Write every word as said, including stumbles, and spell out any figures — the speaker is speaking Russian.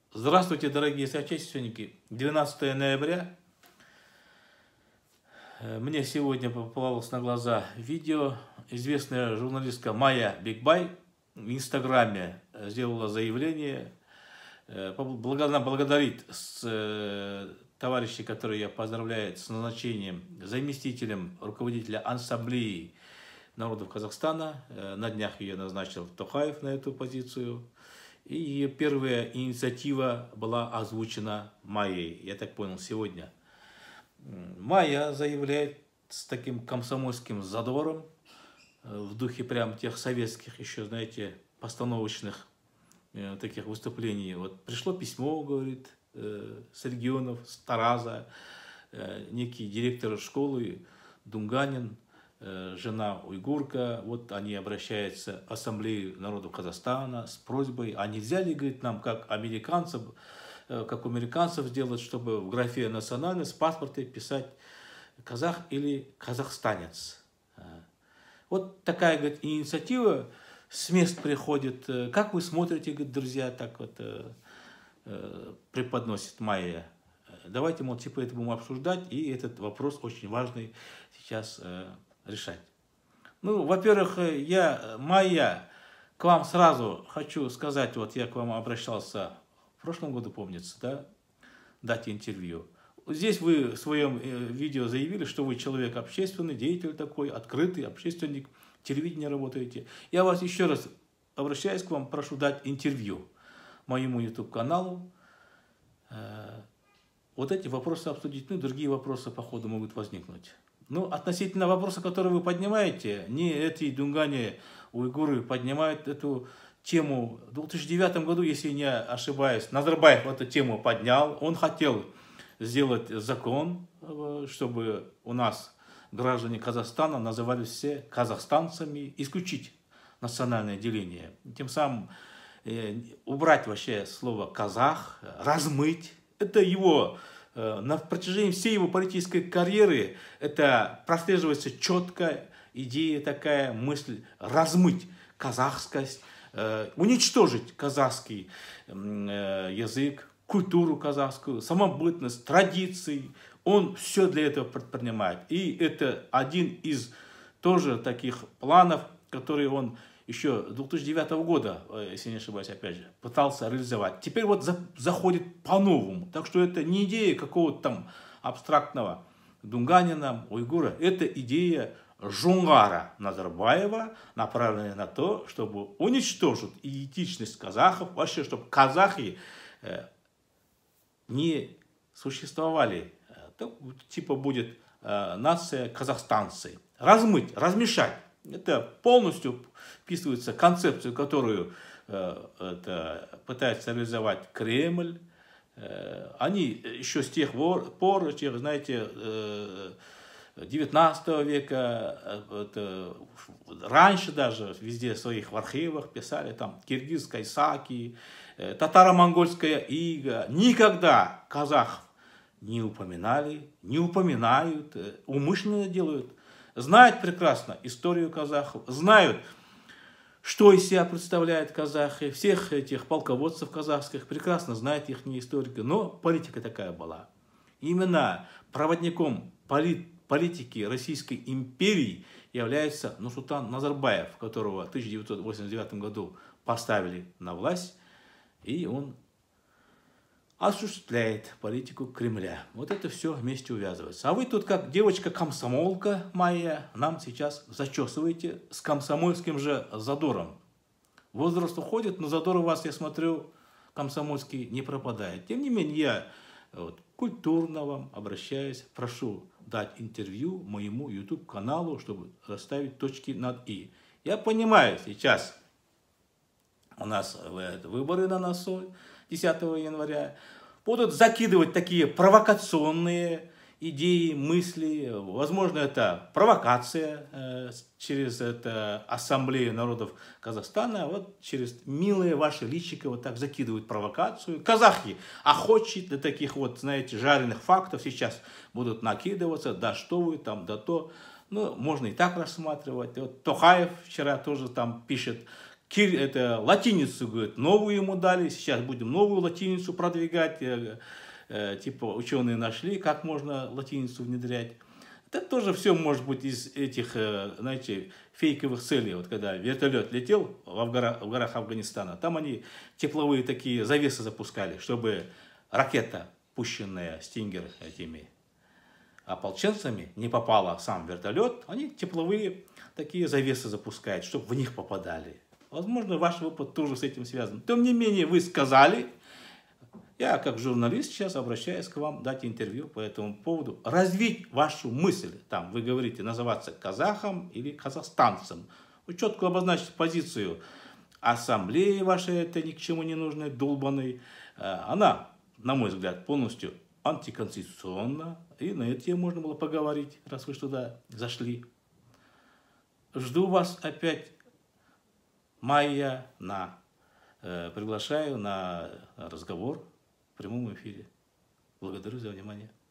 Здравствуйте, дорогие соотечественники. двенадцатое ноября. Мне сегодня попалось на глаза видео. Известная журналистка Майя Бигбай в Инстаграме сделала заявление. Она благодарит товарищей, которые я поздравляю с назначением заместителем руководителя Ассамблеи народов Казахстана. На днях ее назначил Токаев на эту позицию. И ее первая инициатива была озвучена Майей, я так понял, сегодня. Майя заявляет с таким комсомольским задором, в духе прям тех советских еще, знаете, постановочных э, таких выступлений. Вот пришло письмо, говорит, э, с регионов, с Тараза, э, некий директор школы Дунганин, э, жена уйгурка, вот они обращаются в Ассамблею народов Казахстана с просьбой, а нельзя ли, говорит, нам, как американцев, э, как у американцев сделать, чтобы в графе национальность в паспорте писать казах или казахстанец. Вот такая, говорит, инициатива с мест приходит. Как вы смотрите, говорит, друзья, так вот э, э, преподносит Майя. Давайте, мол, типа это будем обсуждать, и этот вопрос очень важный сейчас э, решать. Ну, во-первых, я, Майя, к вам сразу хочу сказать, вот я к вам обращался в прошлом году, помнится, да, дать интервью. Здесь вы в своем видео заявили, что вы человек общественный, деятель такой, открытый, общественник, телевидение работаете. Я вас еще раз обращаюсь к вам, прошу дать интервью моему YouTube-каналу. Вот эти вопросы обсудить, ну и другие вопросы по ходу могут возникнуть. Ну, относительно вопроса, который вы поднимаете, не эти дунгане, уйгуры поднимают эту тему. В две тысячи девятом году, если не ошибаюсь, Назарбаев эту тему поднял, он хотел сделать закон, чтобы у нас граждане Казахстана назывались все казахстанцами, исключить национальное деление. Тем самым э, убрать вообще слово казах, размыть. Это его, э, на протяжении всей его политической карьеры, это прослеживается четко идея такая, мысль, размыть казахскость, э, уничтожить казахский э, язык, культуру казахскую, самобытность, традиции. Он все для этого предпринимает. И это один из тоже таких планов, которые он еще с две тысячи девятого года, если не ошибаюсь, опять же, пытался реализовать. Теперь вот за, заходит по-новому. Так что это не идея какого-то там абстрактного дунганина, уйгура. Это идея Жунгара Назарбаева, направленная на то, чтобы уничтожить идентичность казахов, вообще, чтобы казахи э, не существовали, то, типа будет э, нация казахстанцы. Размыть, размешать. Это полностью вписывается в концепцию, которую э, это, пытается реализовать Кремль. Э, они еще с тех пор, тех, знаете, э, девятнадцатого века, э, это, раньше даже везде в своих архивах писали там киргизская саки, татаро-монгольская ига. Никогда казахов не упоминали, не упоминают, умышленно делают. Знают прекрасно историю казахов, знают, что из себя представляют казахи, всех этих полководцев казахских, прекрасно знают их историки, но политика такая была. Именно проводником полит, политики Российской империи является Нурсултан Назарбаев, которого в тысяча девятьсот восемьдесят девятом году поставили на власть. И он осуществляет политику Кремля. Вот это все вместе увязывается. А вы тут как девочка-комсомолка Майя нам сейчас зачесываете с комсомольским же задором. Возраст уходит, но задор у вас, я смотрю, комсомольский не пропадает. Тем не менее, я вот, культурно вам обращаюсь, прошу дать интервью моему YouTube-каналу, чтобы расставить точки над «и». Я понимаю, сейчас у нас выборы на носу десятого января. Будут закидывать такие провокационные идеи, мысли. Возможно, это провокация э, через это Ассамблею народов Казахстана. Вот через милые ваши личико вот так закидывают провокацию. Казахи охочи до таких вот, знаете, жареных фактов сейчас будут накидываться. Да что вы там, да то. Ну, можно и так рассматривать. Вот Токаев вчера тоже там пишет Кир, это латиницу, говорит, новую ему дали, сейчас будем новую латиницу продвигать. Э, э, типа ученые нашли, как можно латиницу внедрять. Это тоже все может быть из этих, э, знаете, фейковых целей. Вот когда вертолет летел в горах, в горах Афганистана, там они тепловые такие завесы запускали, чтобы ракета, пущенная Стингер этими ополченцами, не попала в сам вертолет, они тепловые такие завесы запускают, чтобы в них попадали. Возможно, ваш опыт тоже с этим связан. Тем не менее, вы сказали, я как журналист сейчас обращаюсь к вам дать интервью по этому поводу, развить вашу мысль. Там вы говорите называться казахом или казахстанцем. Вы четко обозначите позицию ассамблеи вашей, это ни к чему не нужной, долбанной. Она, на мой взгляд, полностью антиконституционна. И на эту тему можно было поговорить, раз вы туда зашли. Жду вас опять мая на, э, приглашаю на разговор в прямом эфире. Благодарю за внимание.